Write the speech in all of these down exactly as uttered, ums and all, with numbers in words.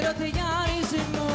ερωτιάρισμό.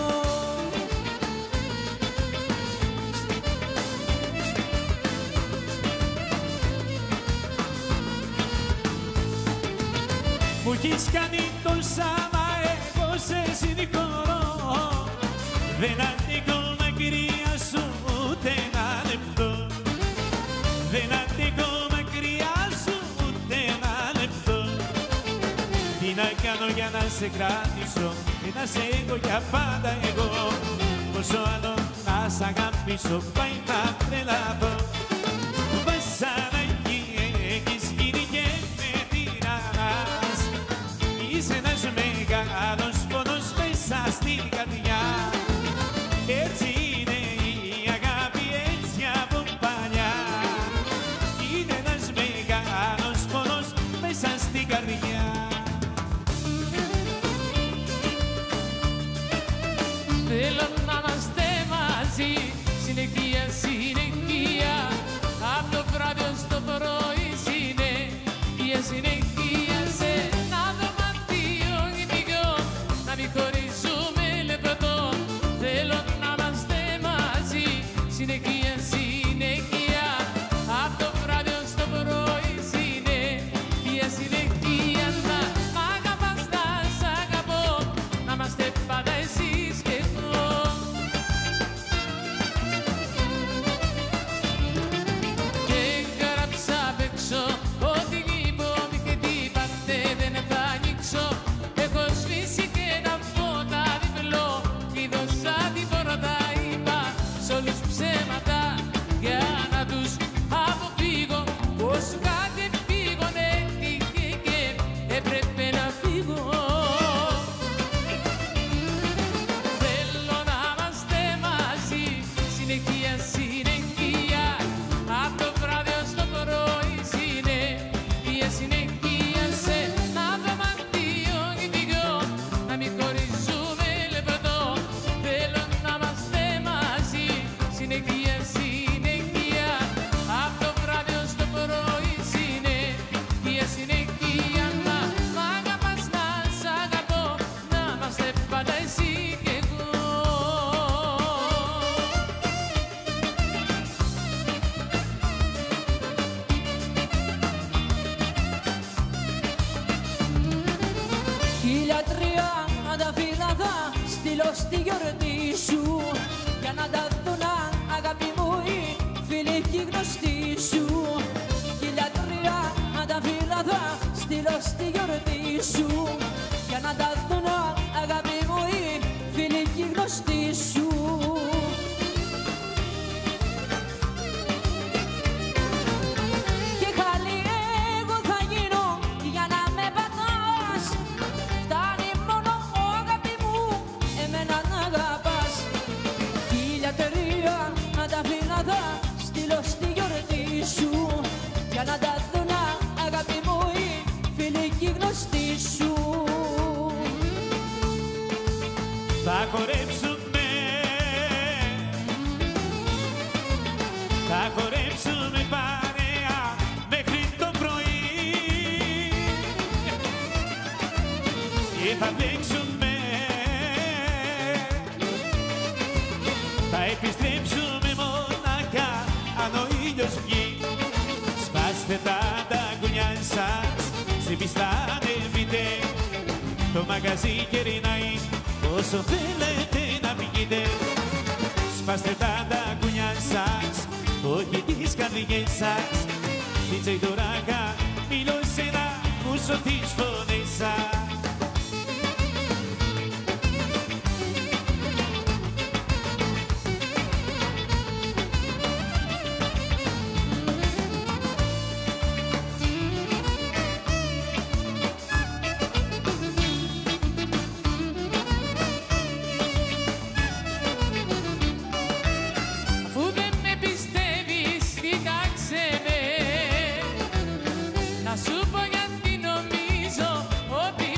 Μου έχεις κάνει τόσα, μα εγώ σε συγχωρώ. Δεν αντέχω μακριά σου ούτε ένα λεπτό. Δεν αντέχω μακριά σου ούτε ένα λεπτό. Τι να κάνω για να σε κρατήσω και να σε έχω για πάντα εγώ. Πόσο άλλο να σ' αγαπήσω πάει να τρελαθώ. Βασανάκι έχεις γίνει και με τυραννάς. Είσαι ένας μεγάλος πόνος μέσα στην καρδιά. Έτσι είναι η αγάπη έτσι από παλιά. Είναι ένας μεγάλος πόνος μέσα στην καρδιά. Θέλω να είμαστε μαζί, συνεχεία, συνεχεία. Απ' το βράδυ ως το πρωί, συνεχεία, συνεχεία. Σε ένα δωμάτιο γυμνικό, να μην χωρίζουμε λεπτό. Θέλω να είμαστε μαζί, συνεχεία, συνεχεία. Απ' το βράδυ ως το πρωί, συνεχεία, συνεχεία. Να μ' αγαπάς, να σ' αγαπώ, να είμαστε πάντα εσείς και εγώ. Και έγραψα απ' έξω ότι γυμνόμη και τίποτε δεν θα ανοίξω. Έχω σβήσει και τα φώτα διπλό, κλείδωσα την πόρτα, είπα σ' όλους ψέματα για να τους αποφύγω. Πως κάτι φύγον έτυχε και έπρεπε να φύγω. Θέλω να είμαστε μαζί, συνεχεία, συνεχεία. Απ' το βράδυ ως το πρωί, συνεχεία, συνεχεία. Σε ένα δωμάτιο γυμνικό, να μην χωρίζουμε λεπτό. Θέλω να είμαστε μαζί, συνεχεία, συνεχεία. Απ' το βράδυ ως το πρωί, συνεχεία, συνεχεία. Να μ' αγαπάς, να σ' αγαπώ, να είμαστε πάντα εσύ και εγώ. Χίλια τριάντα φύλλα θα στείλω στη γιορτή σου, για να τα δουν αγάπη μου οι φίλοι και οι γνωστοί σου. Χίλια τριάντα φύλλα θα στείλω στη γιορτή σου, για να τα δουν αγάπη μου οι φίλοι και οι γνωστοί σου. Και χάλι εγώ θα γίνω για να με πατάς. Φτάνει μόνο αγάπη μου εμένα να αγαπάς. Χίλια τριάντα φύλλα θα στείλω στη γιορτή σου, για να τα δουν αγάπη μου οι φίλοι και οι γνωστοί σου. Θα χορέψουμε, θα χορέψουμε παρέα μέχρι το πρωί και θα παίξουμε, θα επιστρέψουμε μονάχα αν ο ήλιος βγει. Σπάστε τα ταγκουνιά σας, στην πίστα ανεβείτε, το μαγαζί κερνάει όσο θέλετε να πηγείτε. Σπάστε τα ταγκουνιά σας, όχι τις καρδιές σας. Τι τσαϊτοράχα, μιλώ εσένα, ακούσω τις φωνές σας. Αφού δεν με πιστεύεις, κοιτάξε με, να σου πω γιατί νομίζω ότι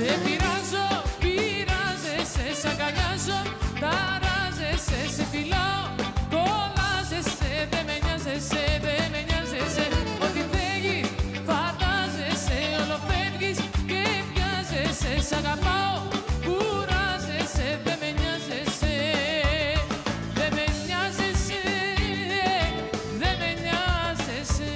Σε πειράζω, πειράζεσαι, σ' αγκαλιάζω, ταράζεσαι, σε φιλάω, κολλάζεσαι, δεν με νοιάζεσαι, δεν με νοιάζεσαι. Ό,τι φεύγεις, φαντάζεσαι, όλο φεύγεις και βιάζεσαι, σ' αγαπάω, κουράζεσαι, δεν με νοιάζεσαι, δεν με νοιάζεσαι, δεν με νοιάζεσαι.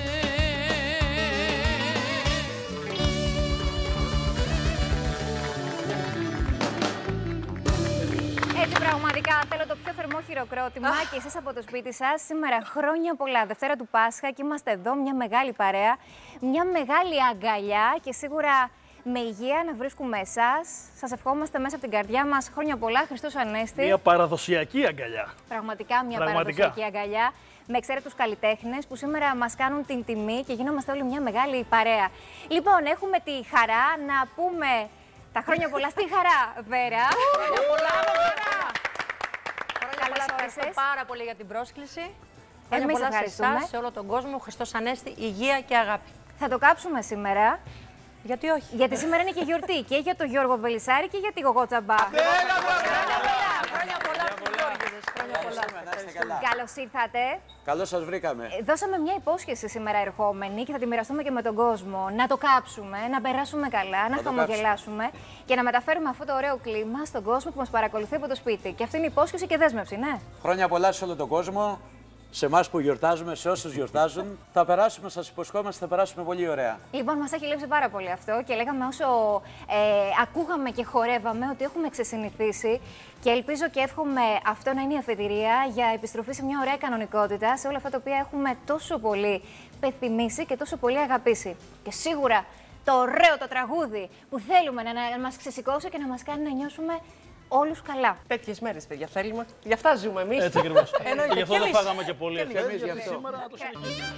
Έτσι πραγματικά θέλω το πιο θερμό χειροκρότημα και εσείς από το σπίτι σας. Σήμερα χρόνια πολλά, Δευτέρα του Πάσχα και είμαστε εδώ μια μεγάλη παρέα, μια μεγάλη αγκαλιά και σίγουρα με υγεία να βρίσκουμε εσάς. Σας ευχόμαστε μέσα από την καρδιά μας χρόνια πολλά, Χριστός Ανέστη. Μια παραδοσιακή αγκαλιά. Πραγματικά μια Πραγματικά. παραδοσιακή αγκαλιά με εξαίρετους καλλιτέχνες που σήμερα μας κάνουν την τιμή και γινόμαστε όλοι μια μεγάλη παρέα. Λοιπόν, έχουμε τη χαρά να πούμε τα χρόνια πολλά στη Χαρά, Βέρα. Χρόνια πολλά, Βέρα. Χρόνια πολλά, Καλώς ευχαριστώ όρισες. πάρα πολύ για την πρόσκληση. Χρόνια Εμείς πολλά σε ευχαριστούμε. εσάς, σε όλο τον κόσμο. Χριστός Ανέστη, υγεία και αγάπη. Θα το κάψουμε σήμερα, Γιατί όχι. γιατί σήμερα είναι και γιορτή και για τον Γιώργο Βελισσάρη και για τη Γογό Τσαμπά. Χρόνια πολλά στους Γιώργηδες. Χρόνια πολλά. Καλώς ήρθατε. Καλώς σας βρήκαμε. Ε, Δώσαμε μια υπόσχεση σήμερα ερχόμενοι και θα τη μοιραστούμε και με τον κόσμο. Να το κάψουμε, να περάσουμε καλά, να το χαμογελάσουμε και να μεταφέρουμε αυτό το ωραίο κλίμα στον κόσμο που μας παρακολουθεί από το σπίτι. Και αυτή είναι η υπόσχεση και δέσμευση, ναι. Χρόνια πολλά σε όλο τον κόσμο, σε εμάς που γιορτάζουμε, σε όσους γιορτάζουν. Θα περάσουμε, σας υποσχόμαστε, θα περάσουμε πολύ ωραία. Λοιπόν, μας έχει λείψει πάρα πολύ αυτό και λέγαμε όσο ε, ακούγαμε και χορεύαμε ότι έχουμε ξεσυνηθίσει και ελπίζω και εύχομαι αυτό να είναι η αφετηρία για επιστροφή σε μια ωραία κανονικότητα σε όλα αυτά τα οποία έχουμε τόσο πολύ πεθυμίσει και τόσο πολύ αγαπήσει. Και σίγουρα το ωραίο το τραγούδι που θέλουμε να, να μας ξεσηκώσει και να μας κάνει να νιώσουμε όλους καλά. Τέτοιες μέρες, παιδιά, θέλουμε. Γι' αυτά ζούμε εμείς. Έτσι ακριβώς. Εννοείται. Και γι' αυτό Και δεν εμείς. φάγαμε και πολύ Και ευθύς, εμείς γι' γιατί αυτό. σήμερα το συνεχίζουμε.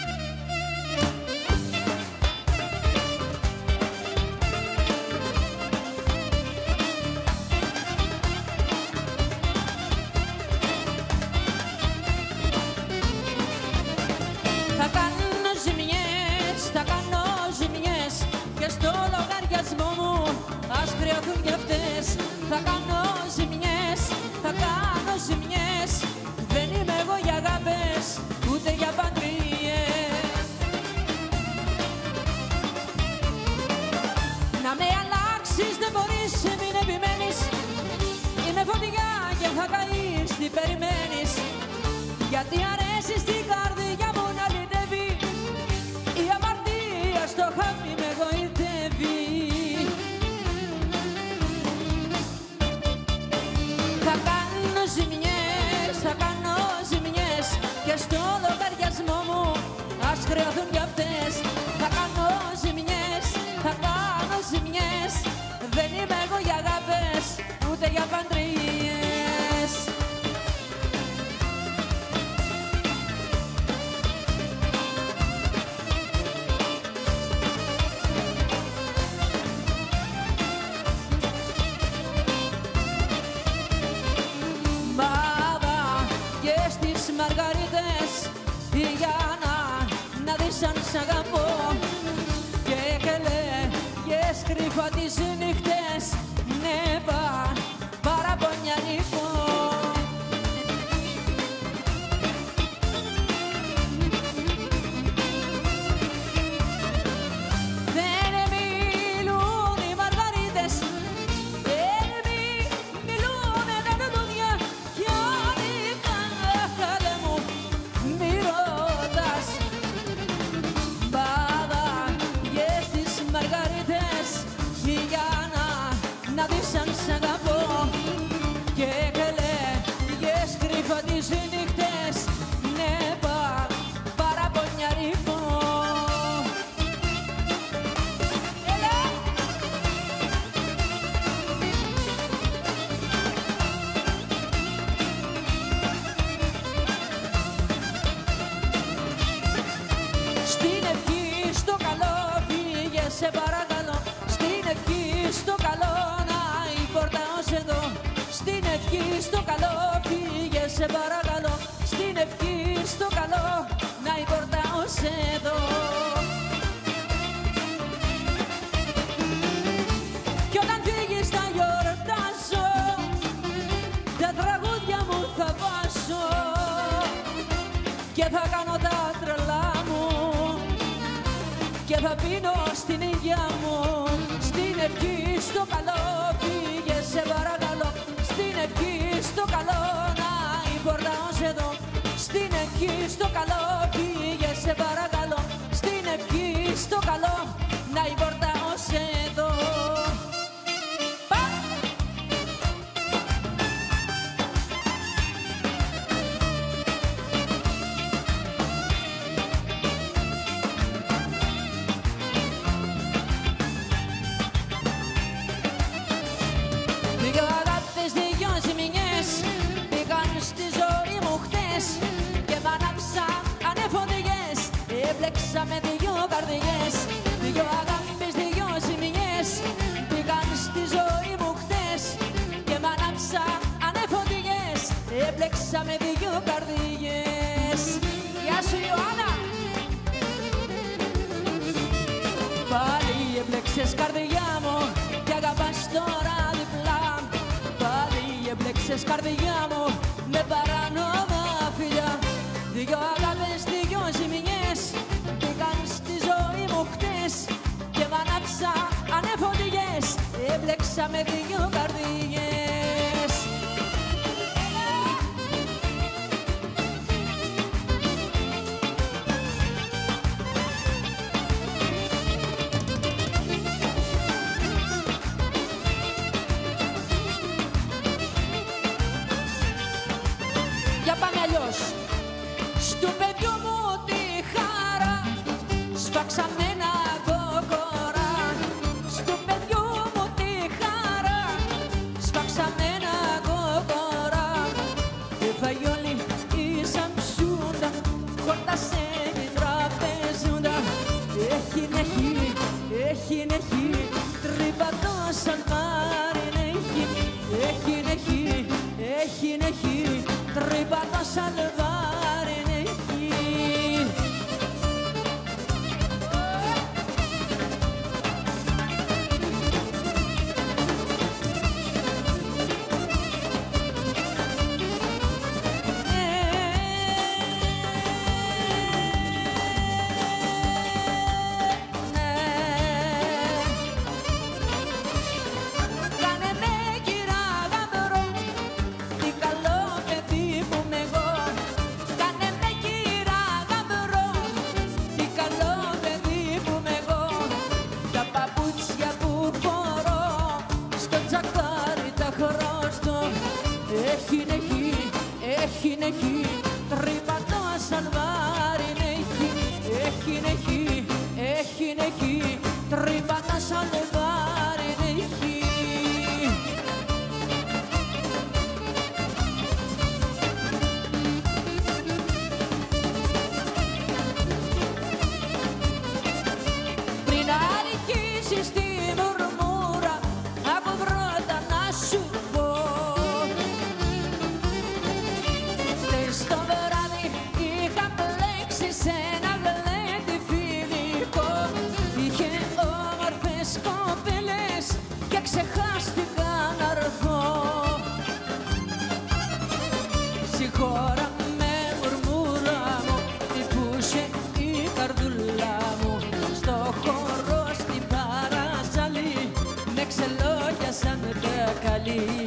Θα κάνω ζημιές, θα κάνω ζημιές και στο λογαριασμό μου ας χρεωθούν κι αυτές. Θα κάνω ζημιές, θα κάνω ζημιές, δεν είμαι εγώ για αγάπες, ούτε για παντρίες. Να με αλλάξεις δεν μπορείς, μην επιμένεις, είμαι φωτιά και θα καείς, τι περιμένεις, γιατί αρέσει στην καρδιά μου να λυτεύει, η αμαρτία στο χάπι με γοητεύει. Θα κάνω ζημιές, θα κάνω ζημιές και στο λογαριασμό μου ας χρεωθούν κι αυτές. Θα κάνω ζημιές, θα κάνω ζημιές, δεν είμαι εγώ για αγάπες, ούτε για παντρίες. Μπάδα και στις μαργαρίτες για να, να δεις αν σ' αγαπώ και κελέγες κρύφα τις νύχτες, ναι πα, παραπονιανικό. Δεν μιλούν οι μαργαρίτες, δεν μιλούν τα λουλούδια κι άδικα καλέ μου μη ρωτάς. Μπάδα και στις μαργαρίτες για να, να δεις αν σ' αγαπώ και κελέγες κρύφα τις νύχτες, ναι πα, παραπονιαρικό. Έλα! Στην ευχή στο καλό φύγε σε παρακαλώ, στην ευχή στο καλό να η πόρτα ως εδώ. Στην ευχή στο καλό φύγε σε παρακαλώ, στην ευχή στο καλό να η πόρτα ως εδώ. Κι όταν και θα πίνω στην υγειά μου. Στην ευχή στο καλό φύγε σε παρακαλώ. Στην ευχή στο καλό να η πόρτα ως εδώ. Στην ευχή στο καλό φύγε σε παρακαλώ. Στην ευχή στο καλό να η πόρτα ως εδώ. Δυο αγάπες, δυο ζημινιές πήγαν στη ζωή μου χτες και μ' ανάψαν ανεφοδιές, έπλεξα με δυο καρδιές. Δυο αγάπες, δυο ζημινιές πήγαν στη ζωή μου χτες και μ' ανάψαν ανεφοδιές, έπλεξα με δυο καρδιές. Γεια σου Ιωάννα! Πάλι έπλεξες καρδιά μου και αγαπάς τώρα διπλά. Πάλι έπλεξες καρδιά μου με παράνομα φιλιά. Δυο αγάπες, δυο ζημινιές πήγαν στη ζωή μου χτες και μ' ανάψα ανεφοδιές, έπλεξα με δυο καρδιές. Για πάμε αλλιώς. Στου παιδιού μου τη χαρά σφάξαμε ένα κόκορα. Στου παιδιού μου τη χαρά σφάξαμε ένα κόκορα. Έφαγε όλη η σαμψούντα, χόρτασε η τραπεζούντα. Έχει νεχεί, έχει νεχεί, τρύπα το σαλμάρι νεχεί. Έχει νεχεί, έχει νεχεί, τρύπα το σαλβάρι νεχεί. Κάνε με κύρα γαμπρό, τι καλό παιδί που είμαι εγώ. Κάνε με κύρα γαμπρό, τι καλό παιδί που είμαι εγώ. Τα παπούτσια που φορώ στο τσακάρι τα χρωστώ. Έχει νεχεί, έχει νεχεί, τρύπα το σαλβάρι νεχεί. Έχει νεχεί, έχει νεχεί, τρύπα το σαλβάρι νεχεί. Πριν αρχίσεις τη μουρμούρα, άκου πρώτα να σου πω. Χθες το βράδυ είχα μπλέξει σε ένα γλέντι φιλικό. Είχε όμορφες κοπέλες και ξεχάστηκα να έρθω. Συγχώρα με μουρμούρα μου, τυπούσε η καρδούλα μου. Στο χώρο στην παρασαλή με ξελόγιασαν τα καλή.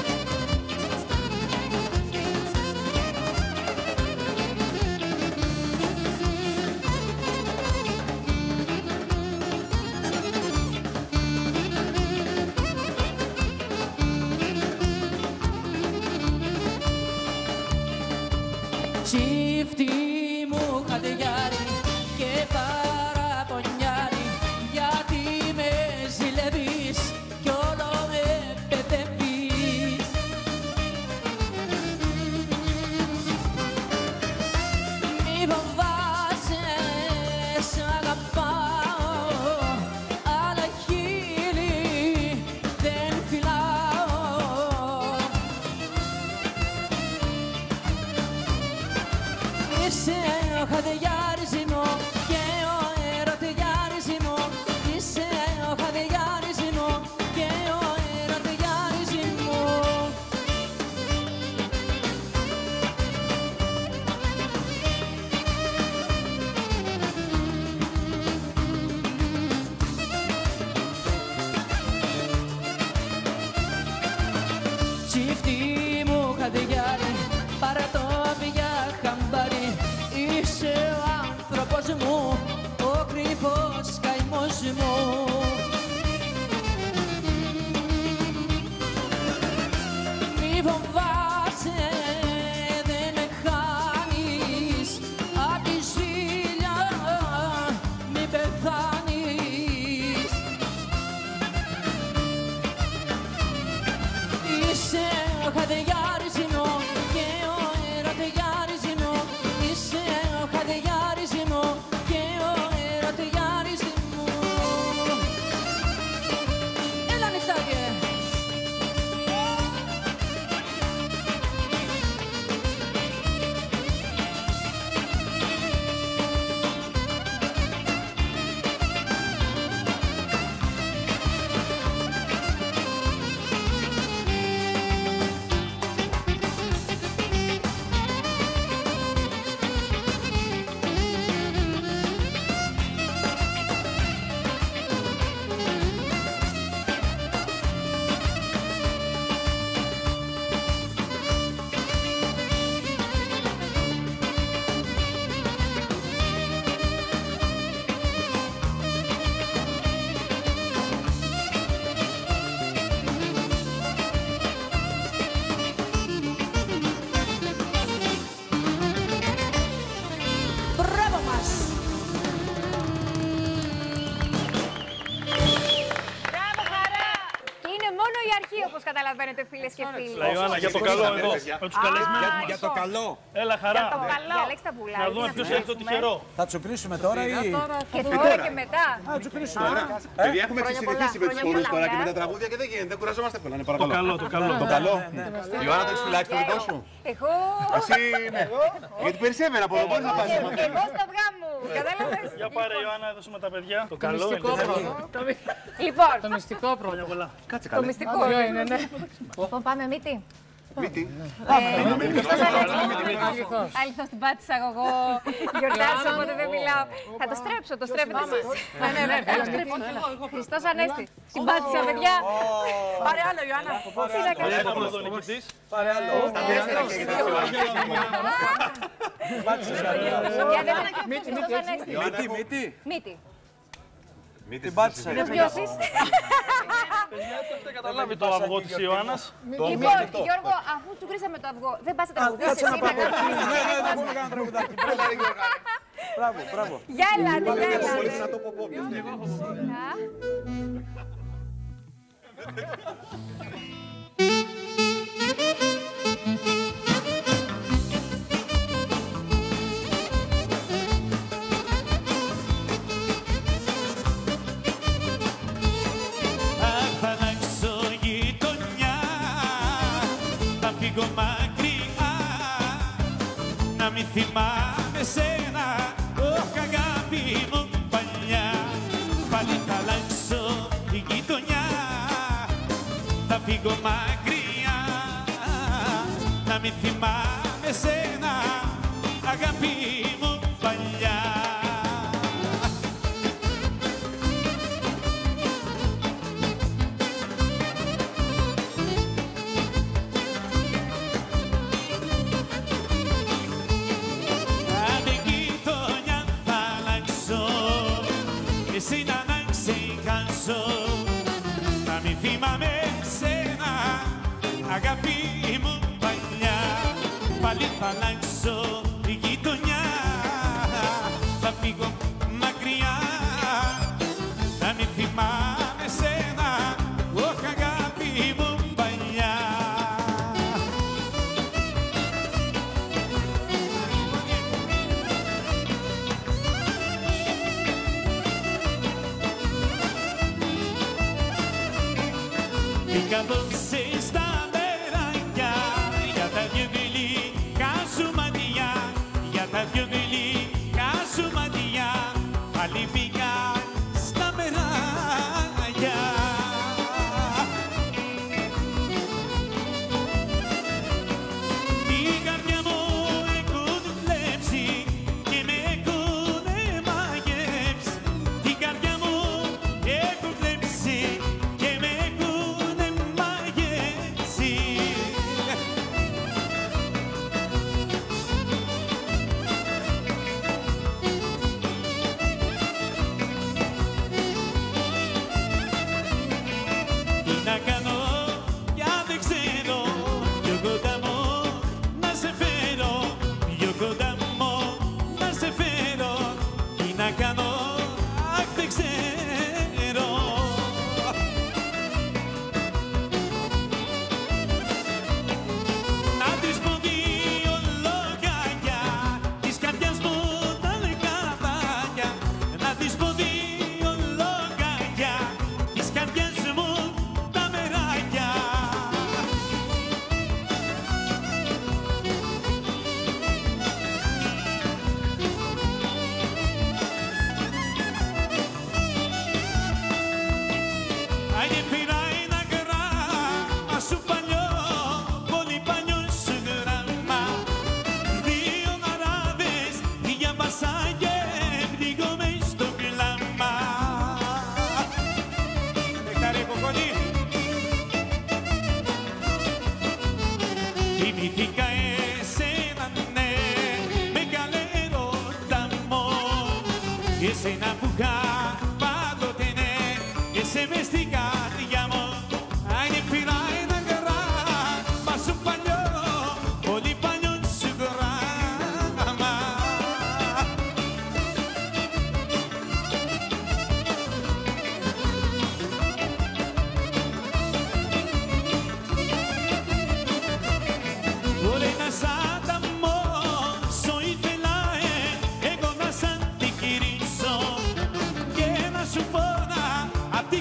Τσίφτη μου χαντιάρι και παραπονιάρι, γιατί με ζηλεύεις κι όλο με παιδεύεις. καταλαβαίνετε, φίλες και φίλοι. Λέει Ιωάννα, για το καλό εδώ. Με τους καλεσμένους μας. Για το καλό. Έλα, χαρά. Διαλέξτε τα πουλάκια. Να δούμε ποιος έχει το τυχερό. Θα τσουκρίσουμε τώρα ή. Και τώρα και μετά. Α, τσουκρίσουμε. Παιδιά, έχουμε ξεσυνηθίσει με τους χορούς τώρα και με τα τραγούδια και δεν γίνεται. Δεν κουραζόμαστε πολλά. Το καλό, το καλό. Το καλό. Ιωάννα, το έχεις φυλάξει το δικό σου. Εγώ. Εσύ, ναι. Γιατί περισσεύει από εδώ, μπορείς να πας. Εγώ στα αυγά μου. Κατάλαβες. Για πάρε Ιωάννα, έδωσουμε τα παιδιά. Το καλό Μυστικό είναι. πρώτο. Λοιπόν, Το μυστικό πρώτο. Κάτσε το καλά. μυστικό. Ποιο είναι, ναι. Λοιπόν, πάμε μύτη. Μύτη. Αλήθεια, την πάτησα εγώ. Γιορτάζω, οπότε δεν μιλάω. Θα το στρέψω, το στρέφετε εσείς. Ναι, ναι, ναι, έλα, στρέψω. Χριστός Ανέστη. Την πάτησα, παιδιά. Πάρε άλλο, Ιωάννα. Τι να κάνω. Έχουμε εδώ νικητής. Πάρε άλλο. Για δεν είναι Χριστός Ανέστη. Μύτη, μύτη. Μύτη. Την πάτησα. Να βιώσεις. Καταλάβει το αυγό της Ιωάννας. Λοιπόν, Γιώργο, αφού του κρίσαμε το αυγό, δεν πας να τραγουδήσεις εσύ να κάνεις. Μπράβο, μπράβο. Για ελάτε, για ελάτε. Να το πω πω. Θα αλλάξω γειτονιά, θα φύγω μακριά, να μην θυμάμαι σένα, όχι αγάπη μου παλιά. Πάλι θα αλλάξω γειτονιά, θα φύγω μακριά, να μην θυμάμαι σένα, αγάπη μου παλιά. Εσύ να να ξεχάσω, να μην θυμάμαι σένα, αγάπη μου παλιά. Πάλι θα αλλάξω γειτονιά, θα φύγω μακριά, να μην θυμάμαι σένα, όχι αγάπη μου παλιά. Κάτωσε στα μεράκια για τα δυο γλυκά σου μάτια, για τα δυο γλυκά σου μάτια, πάλι πήγα στα μεράκια. Την καρδιά μου έχουν κλέψει και με έχουνε μαγεύσει. Την καρδιά μου έχουν κλέψει και με έχουνε μαγεύσει. Τι να κάνω, πια δεν ξέρω, πιο κοντά μου να σε φέρω, πιο κοντά μου να σε φέρω. Τι να κάνω, αχ δεν ξέρω. Να της πω δύο λόγια της καρδιάς μου τα λεκαδάκια. Να της πω δύο λόγια της καρδιάς μου τα μεράκια. Άγιε πήρα ένα γράμμα σου παλιό, πολύ παλιό σου γράμμα. Δύο μαράδες διάβασα και πνίγομαι στο κλάμα. Νεκτάρι κοκκολί. Θυμήθηκα εσένα, ναι, μεγάλε έρωτα μου. Εσένα που είχα πάντοτε, ναι, εσύ μες στην καρδιά μου. Άγιε πήρα ένα γράμμα σου παλιό, πολύ παλιό σου γράμμα.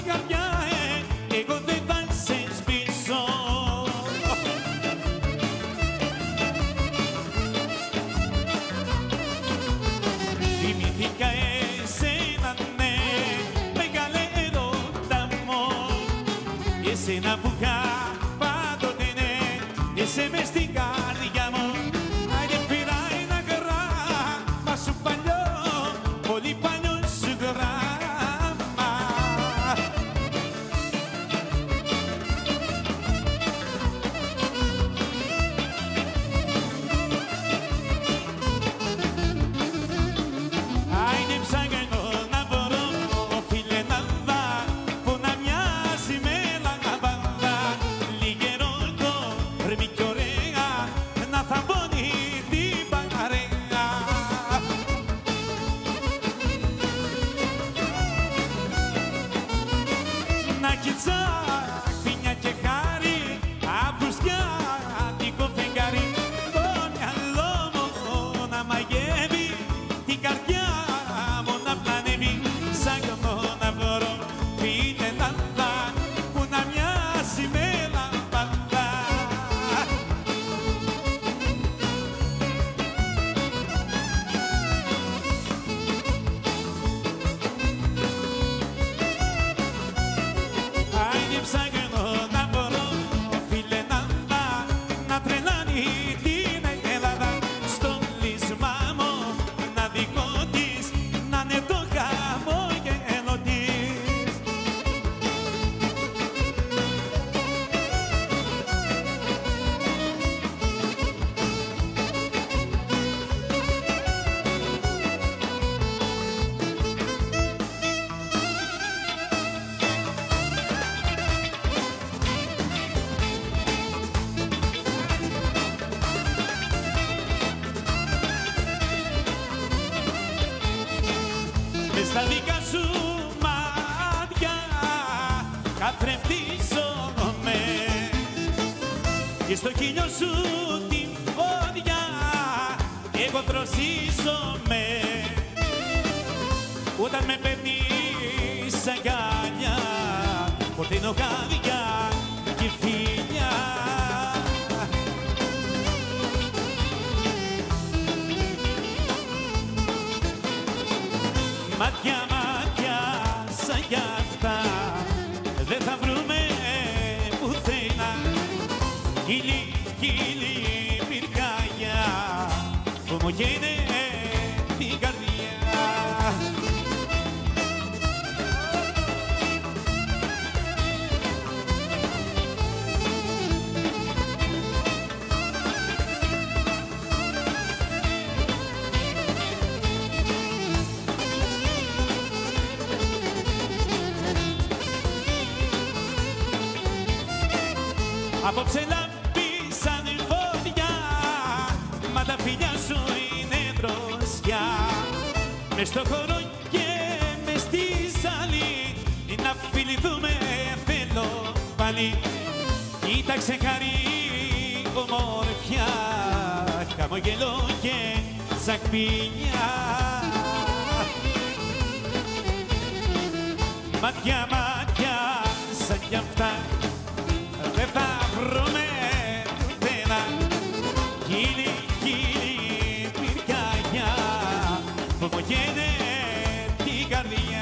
καρδιά, ε, εγώ δεν θα σε σβήσω. Θυμήθηκα εσένα, ναι, μεγάλε έρωτα μου, εσένα που είχα πάντοτε, ναι, είσαι μες στην καρδιά μου. Άιντε πήρα ένα γράμμα σου παλιό, πολύ παλιό σου γράμμα. Άιντε ψάχνω να βρω, φίλε, να δω που να μοιάζει με λαμπάδα. Λιγερό το ρημί κι ωραία, να θαμπώνει την παρέα. Να κοιτάξω και χάρη, απουσιάτικο φεγγάρι, το μυαλό μου να μαγεύει, την καρδιά μου να πλανεύει. Ψάχνω να βρω, φίλε, να δω που να μοιάζει με λαμπάδα. Άιντε ψάχνω να βρω, φίλε, να δω, να τρελάνει την Ελλάδα. Στον λύσμα μου να δικό της, να είναι το χαμόγελο της. Μες στα δικά σου μάτια καθρεφτίζομαι και στο χείλιο σου τη φωτιά εγώ δροσίζομαι. Όταν με παίρνεις αγκαλιά φορτίνω καρδιά και φιλιά. Μάτια, μάτια σαν κι αυτά δεν θα βρούμε πουθενά. Χίλι, χίλι πυρκάγια που μου καίνε την καρδιά. Απόψε λάμπησαν φωτιά, μα τα φιλιά σου είναι δροσιά. Μες στο χώρο και μες στη ζάλη, να φιληθούμε θέλω πάλι. Κοίταξε χαρή ομορφιά, χαμογελό και τσακπινιά. Μάτια, μάτια σαν κι αυτά δεν θα βρούμε πουθενά. Χίλι, χίλι πυρκαγιά που μου καίνε την καρδιά.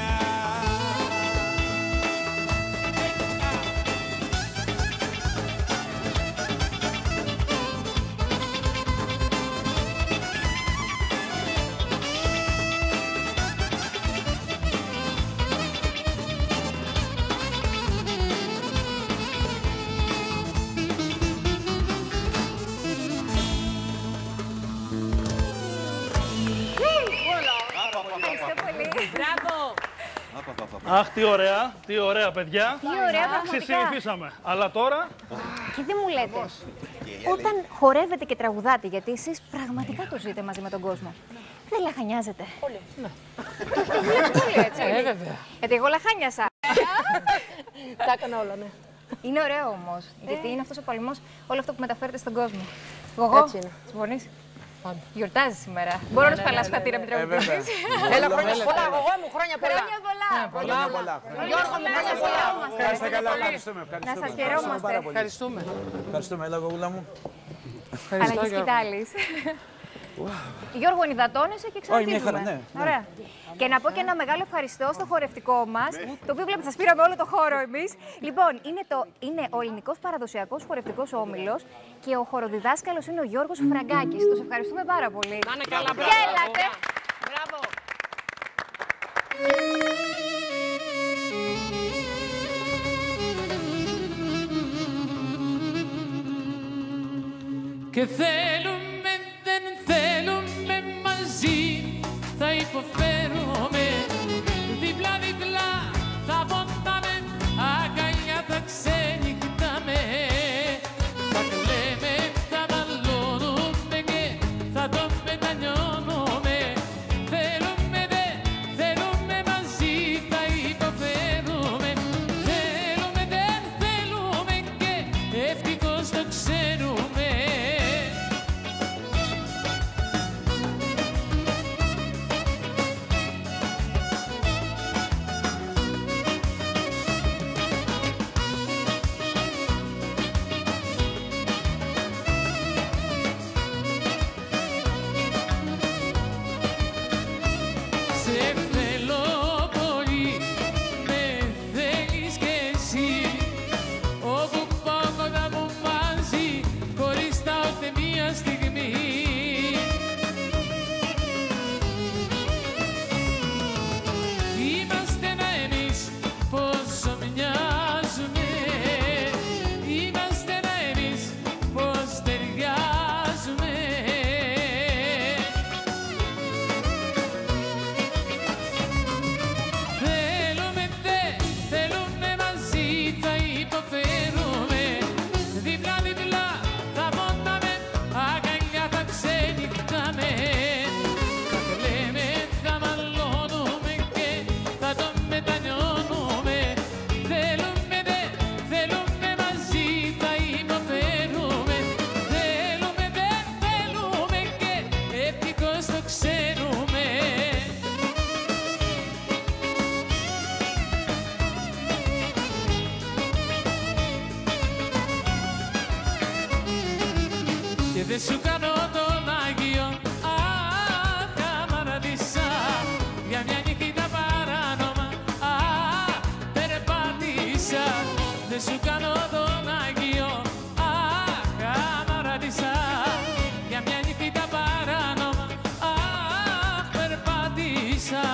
Αχ, τι ωραία, τι ωραία παιδιά. Τι ωραία, πραγματικά. Ξεσυνηθίσαμε. Αλλά τώρα. Και δεν μου λέτε, όταν χορεύετε και τραγουδάτε, γιατί εσείς πραγματικά το ζείτε μαζί με τον κόσμο, δεν λαχανιάζετε? Πολύ. Ναι. Το έχετε δουλέψει πολύ, έτσι? Ε, βέβαια. Γιατί εγώ λαχάνιασα. Τα έκανα όλα, ναι. Είναι ωραίο όμως, γιατί είναι αυτός ο παλμός, όλο αυτό που μεταφέρεται στον κόσμο. Εγώ, Έτσι είναι. συμφωνείς? Γιορτάζει σήμερα. Μπορώ να σου χαλάσω χατήρα με τραγουδιστής. Έλα, χρόνια πολλά, αγωγό μου, χρόνια πολλά. Χρόνια πολλά. Χρόνια πολλά. Γιώργο μου, χρόνια πολλά. Ευχαριστώ καλά, ευχαριστούμε. Να σας χαιρόμαστε. Ευχαριστούμε. Ευχαριστούμε, έλα γογούλα μου. Αλλά και σκητάλης. Γιώργο, ενυδατώνεσαι και ξαναρχίζουμε. Όχι, μια χαρά, ναι, ναι. Ωραία. Και να πω και ένα μεγάλο ευχαριστώ στο χορευτικό μας, το οποίο βλέπετε σας πήραμε όλο το χώρο εμείς. Λοιπόν, είναι, το, είναι ο ελληνικός παραδοσιακός χορευτικός όμιλος και ο χοροδιδάσκαλος είναι ο Γιώργος Φραγκάκης. Τους ευχαριστούμε πάρα πολύ. Να είναι καλά, μπράβο. Και έλατε. Μπράβο. Και θέλουμε, δεν θέλουμε μαζί, θα υποφέρουμε. Δίπλα-δίπλα θα ποντάμε, αγκαλιά θα ξενυχτάμε. Θα κλαίμε, θα μαλώνουμε και θα το μετανιώνουμε. Θέλουμε, δεν θέλουμε μαζί, θα υποφέρουμε. Θέλουμε, δεν θέλουμε και ευτυχώς το ξέρουμε. Δεν σου κάνω τον Άγιο, αχ, καμαραντίσα, για μια νύχτα παράνομα, αχ, περπάτησα. Δεν σου κάνω τον Άγιο, αχ, καμαραντίσα, για μια νύχτα παράνομα, αχ, περπάτησα.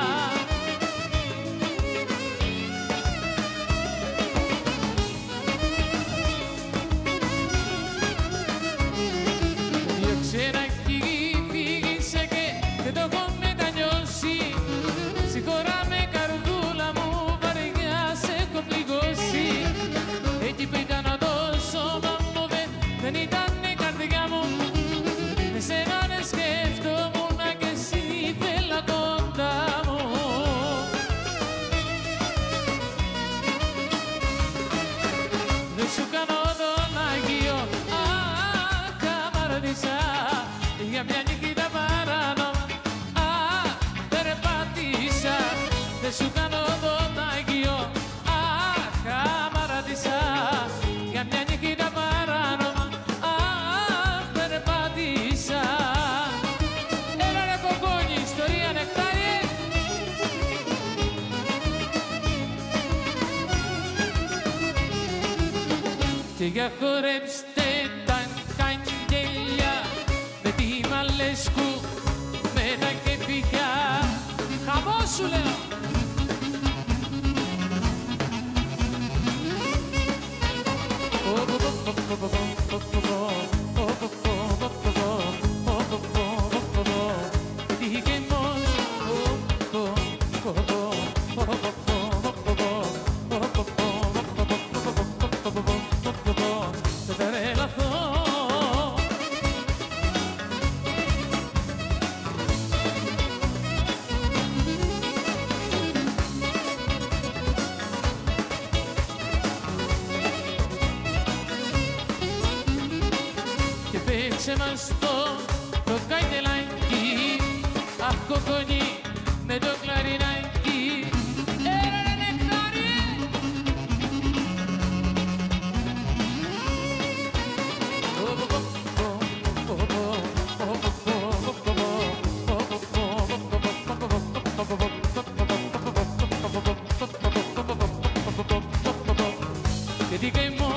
Για μια νύχτα παράνομα, αχ, περπάτησα. Δεν σου κάνω τον Άγιο, αχ, καμαράτησα. Για μια νύχτα παράνομα, αχ, περπάτησα. Έλα ρε κοκκόνι, ιστορία νεκτάρι. Και για χορέψτε τα καγγέλια με τη Μαλέσκου, με τα κεφιά. Χαμό σου λέω. Σε μας το φωνή με το κλαρινάκι. Έλα ρε νεκτάρι. Και τι καημό.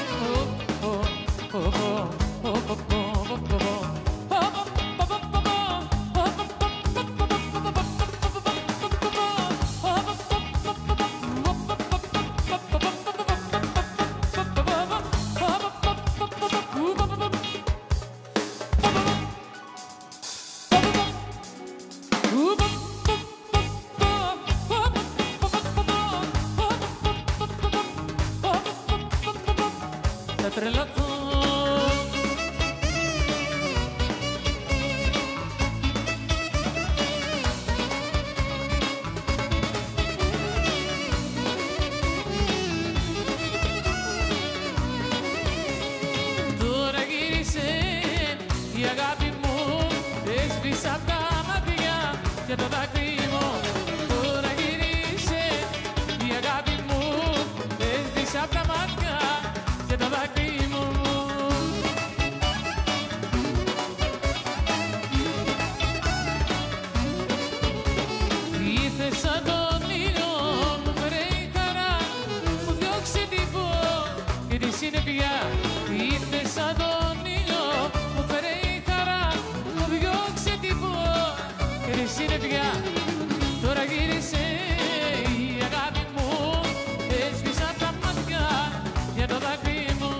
Θα τρελαθώ. Τώρα γύρισε η αγάπη μου, έσβησα απ' τα μάτια και το δάκρυ μου. Τώρα γύρισε η αγάπη μου, έσβησα απ' τα μάτια και το δάκρυ μου. Ήρθε σαν τον ήλιο, μου φέρε η χαρά, μου διώξε την πό και τη συννεφιά. Ήρθε σαν τον ήλιο, μου φέρε η χαρά, μου διώξε την πό και τη συννεφιά. Τώρα γύρισε η αγάπη μου, έσβησα απ' τα μάτια για το δάκρυ μου.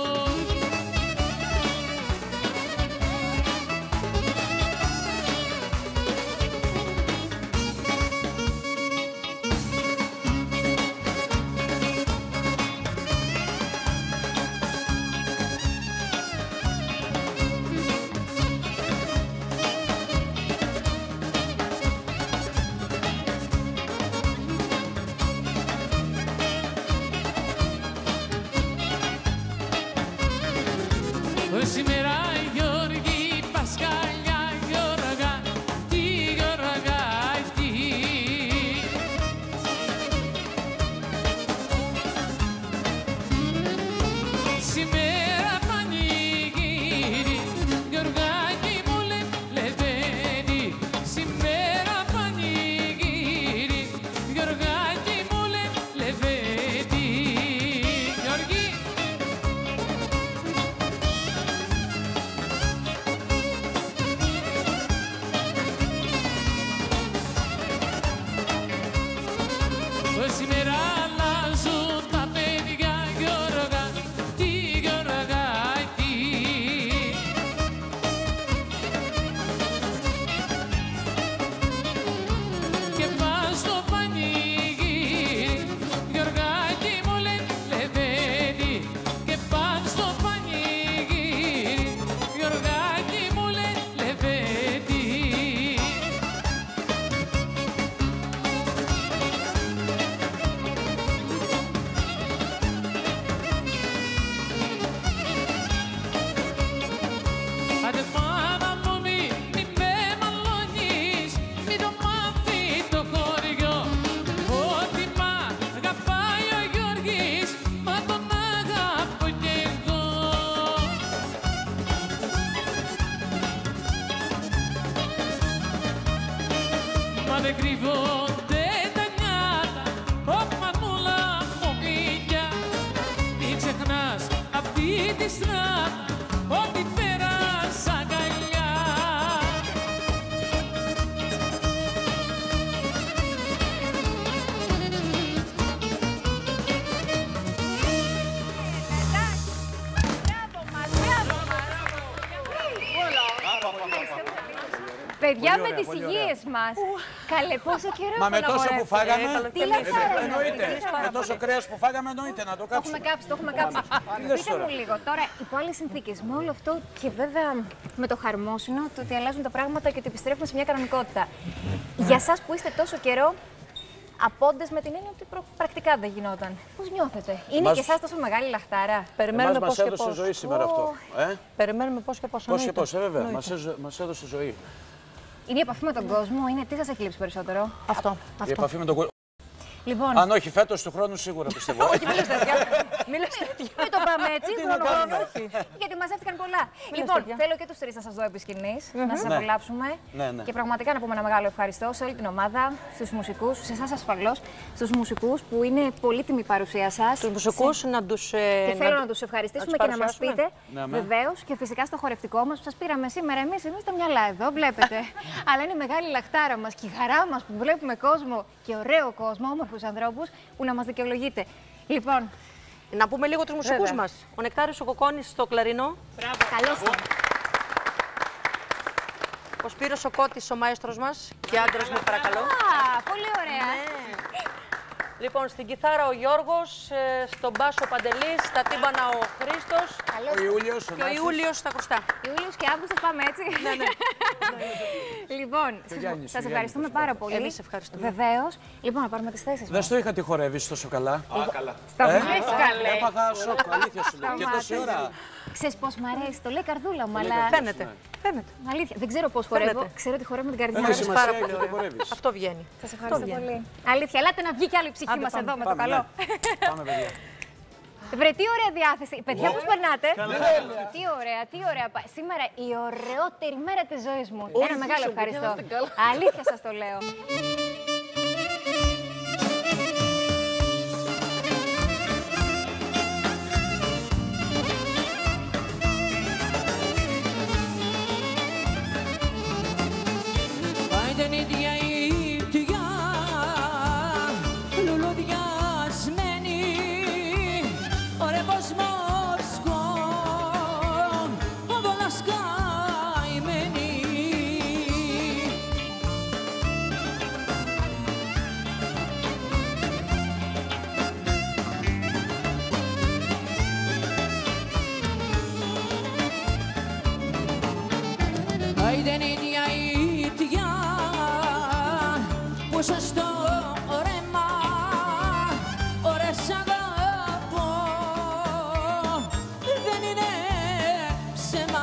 Σήμερα Γιώργη Πασχάλια, Γιώργα, τι Γιώργα, τι. Σήμερα πανηγύρι, Γιωργάκη μου λεβαίνει. Σήμερα πανηγύρι, Γιωργάκη μου λεβαίνει. Γιώργη. Σήμερα αλλάζουν τα παιδιά, Γιώργα, τι Γιώργα, τι. Και πας στο πανηγύρι, Γιωργάκη μου λεβαίνει. Και πας στο πανηγύρι, Γιωργάκη μου λεβαίνει. Άντε μάνα μου μη, μη με μαλώνεις, μη το μάθει το χωριό. Ότι μ' αγαπάει ο Γιώργης, μα τον αγαπώ κι εγώ. Μα δεν κρύβονται τα νιάτα, ω μανούλα μου γλυκιά. Μην ξεχνάς αυτή τη στράτα, ό,τι πέρασα αγκαλιά. Παιδιά, με τις υγείες μας. Καλέ, πόσο καιρό. Μα με τόσο που φάγαμε. Τι λαχτάρα είναι. Εννοείται. Με τόσο κρέας που φάγαμε, εννοείται να το Το κάψουμε. έχουμε κάψει, το έχουμε κάψει. Πείτε μου λίγο τώρα, υπό άλλες συνθήκες, με όλο αυτό και βέβαια με το χαρμόσυνο, το ότι αλλάζουν τα πράγματα και ότι επιστρέφουμε σε μια κανονικότητα. Για εσάς που είστε τόσο καιρό απόντες με την έννοια ότι προ- πρακτικά δεν γινόταν. Πώς νιώθετε, είναι Μας- και εσάς τόσο μεγάλη λαχτάρα. Περιμένουμε Εμάς πώς μας και έδωσε πώς. ζωή σήμερα αυτό. Ε? Περιμένουμε πώς και πώς. Πώς και εννοείται. πώς, ε, βέβαια. Εννοείται. Μας έζω- μας έδωσε ζωή. Είναι η επαφή με τον κόσμο, είναι τι σας έχει λείψει περισσότερο? Αυτό. Η αυτό. επαφή με τον κόσμο. Λοιπόν, Αν όχι φέτος του χρόνου, σίγουρα πιστεύω. Όχι, μίλες τέτοια. Μίλες τέτοια. μην το πάμε έτσι, Τι χρόνο να χρόνο, κάνουμε. όχι. Γιατί μαζεύτηκαν πολλά. Λοιπόν, τέτοια. θέλω και τους τρεις να σας δω επί σκηνής, να σας Ναι. απολαύσουμε. Ναι, ναι. Και πραγματικά να πούμε ένα μεγάλο ευχαριστώ σε όλη την ομάδα, στους μουσικούς, σε εσάς ασφαλώς, στους μουσικούς που είναι πολύτιμη η παρουσία σας. Τους μουσικούς να τους. ε, Και θέλω να τους- τους ευχαριστήσουμε να τους και να μας πείτε παρουσιάσουμε. Ναι, ναι. βεβαίως και φυσικά στο χορευτικό μας που σας πήραμε σήμερα. Εμείς εμείς τα μυαλά εδώ, βλέπετε. Αλλά είναι μεγάλη λαχτάρα μας και η χαρά μας που βλέπουμε κόσμο και ωραίο κόσμο, όμορφους ανθρώπους που να μας δικαιολογείτε. Λοιπόν, Να πούμε λίγο τους μουσικούς Βέβαια. μας. Ο Νεκτάριος ο Κοκόνης στο κλαρινό. καλώς τον. Ο Σπύρος ο Κώτης, ο μαέστρος μας. Και άντρας μου, παρακαλώ. Α, πολύ ωραία. Λοιπόν, στην κιθάρα ο Γιώργος, ε, στον μπάσο ο Παντελής, στα τύμπανα ο Χρήστος Καλώς Ο Ιούλιος, ο και ο Νάσης. Ιούλιος στα ακουστά. Ιούλιος και Αύγουστος πάμε έτσι. Ναι, ναι. Λοιπόν, σας- Γιάννης, σας ο ευχαριστούμε Γιάννης, πάρα πολύ. Εμείς ευχαριστούμε. Βεβαίως. Λοιπόν, να πάρουμε τις θέσεις Δεν μας. στο είχα τι χορεύεις τόσο καλά. Στα Ε, βουλές, καλέ. Έπαθα σοκ, αλήθεια σου λέω. Και τόση ώρα. Ξέρεις πώς μ' αρέσει, το λέει καρδούλα μου, αλλά Φαίνεται. Φαίνεται. αλήθεια, δεν ξέρω πώς χορεύω. Φαίνεται. Ξέρω ότι χορεύω με την καρδιά Δεν μου. έχει πάρα σημασία πολύ γιατί το ωραίο. χορεύεις. Αυτό βγαίνει. Σας ευχαριστώ βγαίνει. πολύ. Αλήθεια, ελάτε να βγει κι άλλη ψυχή Άντε, μας πάμε. εδώ με το Πάμε, καλό. ναι. Πάμε, παιδιά. Βρε, τι ωραία διάθεση. Παιδιά, πώς περνάτε? Τι ωραία, τι ωραία. πα- Σήμερα η ωραιότερη μέρα της ζωής μου. Ένα μεγάλο ευχαριστώ. Αλήθεια σας το λέω. Πάει την ίδια η πτυγιά, λουλουδιασμένη, ο ρεύος Μοσκό, οβολάς καημένη. Πάει την ίδια η πτυγιά, που είσαι στο ρέμα, ωραία σ' αγαπώ, δεν είναι ψέμα.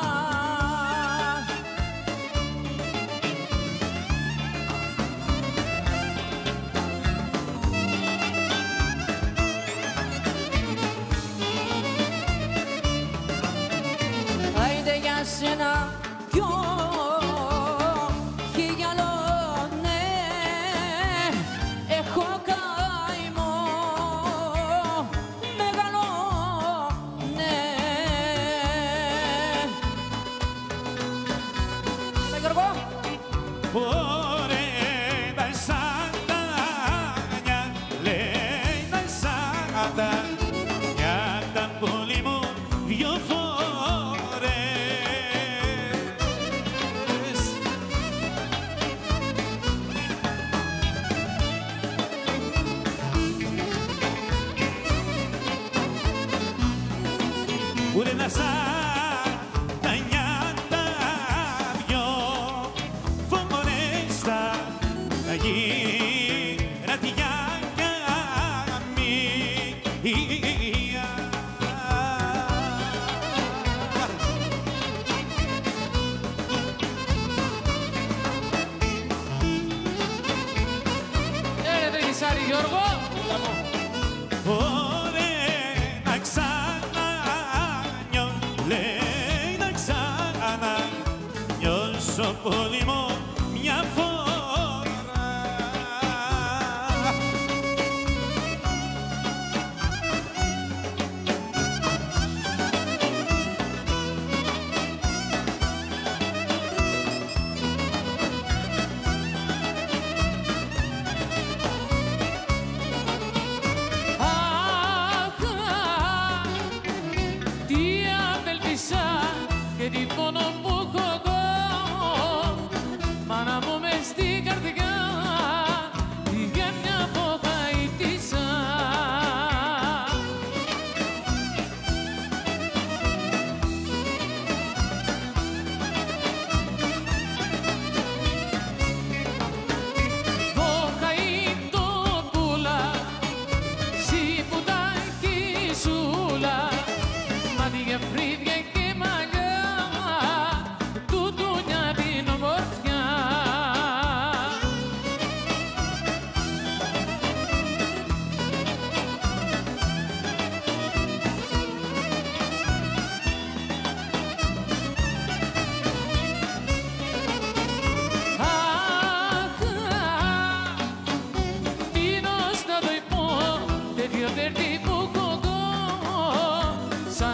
Άιντε για σένα πιο χιλιαλό, ναι, έχω καημό μεγάλο, ναι. Έλα, Γιώργο. Ωραία τα σαντάνια, λέει τα σαντάνια, τα πολύ μου δυο φορές. Ούτε τα σαντάνια τα δυο φορές τα γυρατιά καμία. Έλα, Τριγισάρη, Γιώργο. Ωραία να ξανανιώ, λέει να ξανανιώσω πολύ μου μια φορά.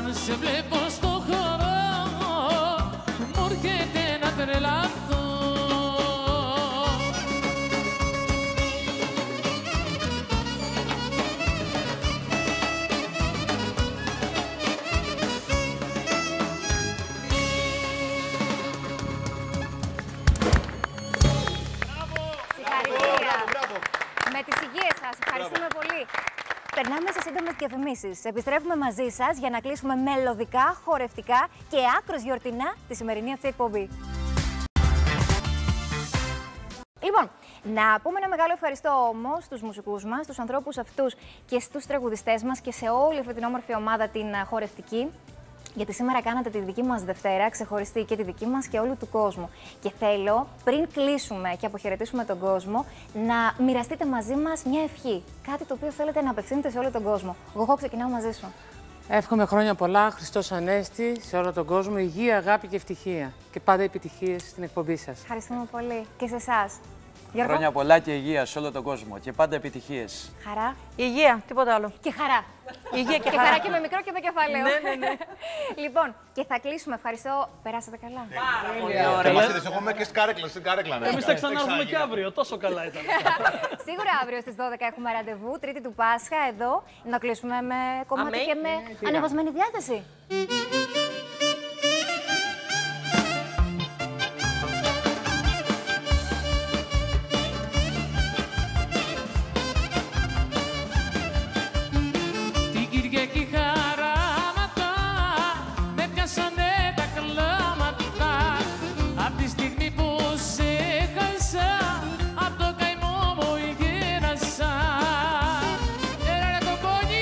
Όταν σε βλέπω στο χώρο μου έρχεται να τρελαθώ. Με τις υγείες σας. Ευχαριστούμε πολύ. Περνάμε σε σύντομες διαφημίσεις. Επιστρέφουμε μαζί σας για να κλείσουμε μελωδικά, χορευτικά και άκρως γιορτινά τη σημερινή αυτή εκπομπή. Λοιπόν, να πούμε ένα μεγάλο ευχαριστώ όμως στους μουσικούς μας, στους ανθρώπους αυτούς και στους τραγουδιστές μας και σε όλη αυτή την όμορφη ομάδα την χορευτική. Γιατί σήμερα κάνατε τη δική μας Δευτέρα, ξεχωριστή και τη δική μας και όλου του κόσμου. Και θέλω, πριν κλείσουμε και αποχαιρετήσουμε τον κόσμο, να μοιραστείτε μαζί μας μια ευχή. Κάτι το οποίο θέλετε να απευθύνετε σε όλο τον κόσμο. Εγώ ξεκινάω μαζί σου. Εύχομαι χρόνια πολλά, Χριστός Ανέστη, σε όλο τον κόσμο, υγεία, αγάπη και ευτυχία. Και πάντα επιτυχίες στην εκπομπή σας. Ευχαριστούμε πολύ. Και σε εσάς. Γιώργο. Χρόνια πολλά και υγεία σε όλο τον κόσμο και πάντα επιτυχίες. Χαρά. Υγεία, τίποτα άλλο. Και χαρά. Υγεία και, και χαρά και με μικρό και το κεφάλαιο. Ναι, ναι, ναι. Λοιπόν, και θα κλείσουμε. Ευχαριστώ. Περάσατε καλά. Πάρα πολύ ωραία. Εμάς είδες, έχουμε και σκάρεκλα, στην καρέκλα. Εμείς θα ξανάρθουμε και αύριο. Τόσο καλά ήταν. Σίγουρα αύριο στις δώδεκα έχουμε ραντεβού, Τρίτη του Πάσχα, εδώ. Να κλείσουμε με κομμάτι Αμέ. και με Ναι, ανεβασμένη διάθεση. Κυριακή χαράματα με πιάσανε τα κλάματα απ' τη στιγμή που σε χάσα απ' το καημό μου γύρασα. Έλα ρε κοκόνι,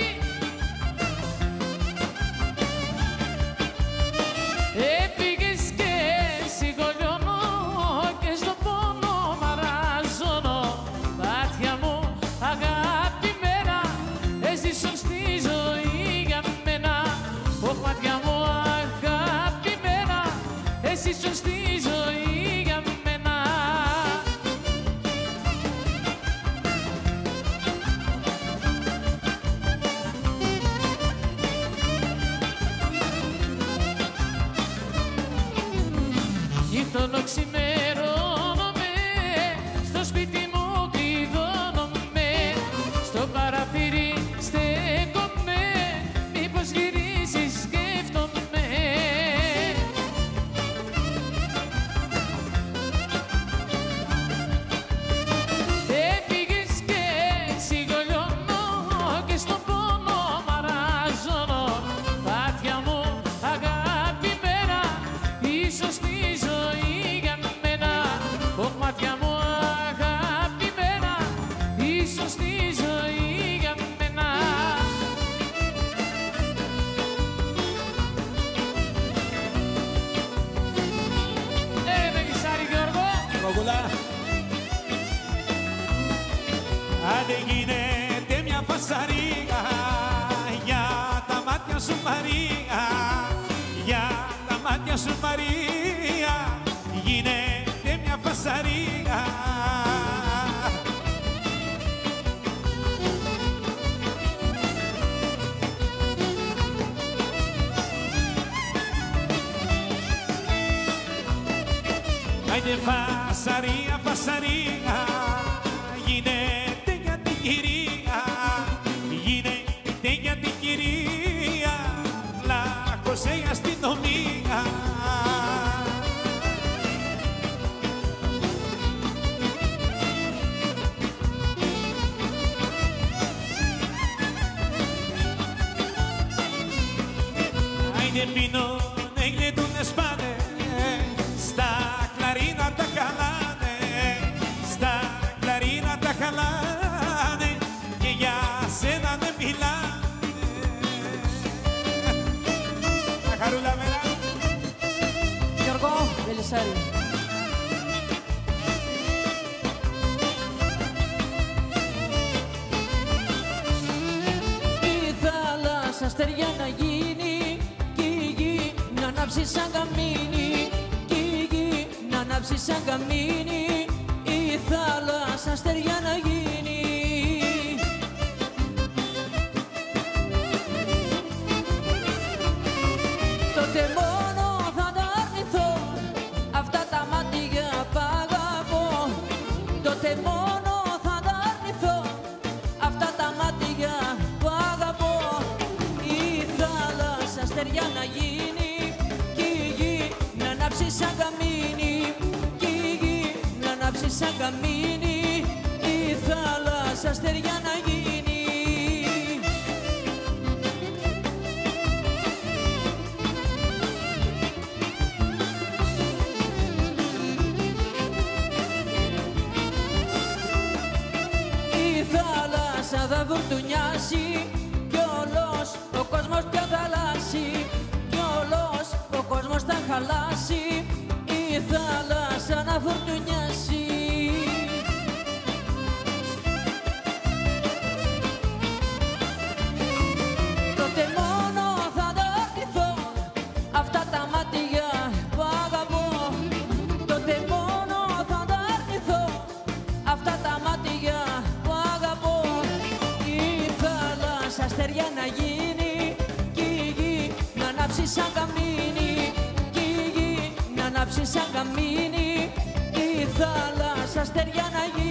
έφυγες και σιγολιώνω και στο πόνο μαράζωνω. Μάτια μου αγαπημένα, εσύ σωστή ζωή για μένα. Ωχ, μάτια μου αγαπημένα, εσύ σωστή ζωή για μένα. Νύχτωνο ξημερώνομαι, στο σπίτι μου κλειδώνομαι, στο παραθύρι στέκομαι, μήπως γυρίσεις σκέφτομαι. Έφυγες και σιγολιώνω και στον πόνο μαράζωνω. Μάτια μου αγαπημένα, η σωστή ζωή για μένα. Ωχ, μάτια μου αγαπημένα, η σωστή ζωή για μένα. Ε, Μεγισάρη Γιώργο. Κόκουλα. Άντε γίνεται μια φασαρία για τα μάτια σου Μαρία, για τα μάτια σου Μαρία, γίνεται μια φασαρία. Άιντε φασαρία, φασαρία, γίνεται για την κυρία, γίνεται για την κυρία, λάχωσε η αστυνομία. Άιντε πίνωνε, γλεντούνε σπάνε, στα κλαρίνα τα χαλάνε, στα κλαρίνα τα χαλάνε και για σένα δεν μιλάνε. Τα χαρούλα μέρα. Γιώργο, Βελισσάρη. Η θάλασσα στεριά να γίνει κι η γη να ανάψει σαν καμίνι, κι η γη να ανάψει σαν καμίνι, η θάλασσα στεριά να γίνει. θάλασσα να φορτουνιάσει. Τότε μόνο θα τα αρνηθώ αυτά τα μάτια που αγαπώ. Τότε μόνο θα τα αρνηθώ αυτά τα μάτια που αγαπώ. Η θάλασσα αστέρια να γίνει κι η γη να ανάψει σαν καμίνι. Κι η γη να ανάψει σαν καμίνι. Η θάλασσα αστέρια να γίνει.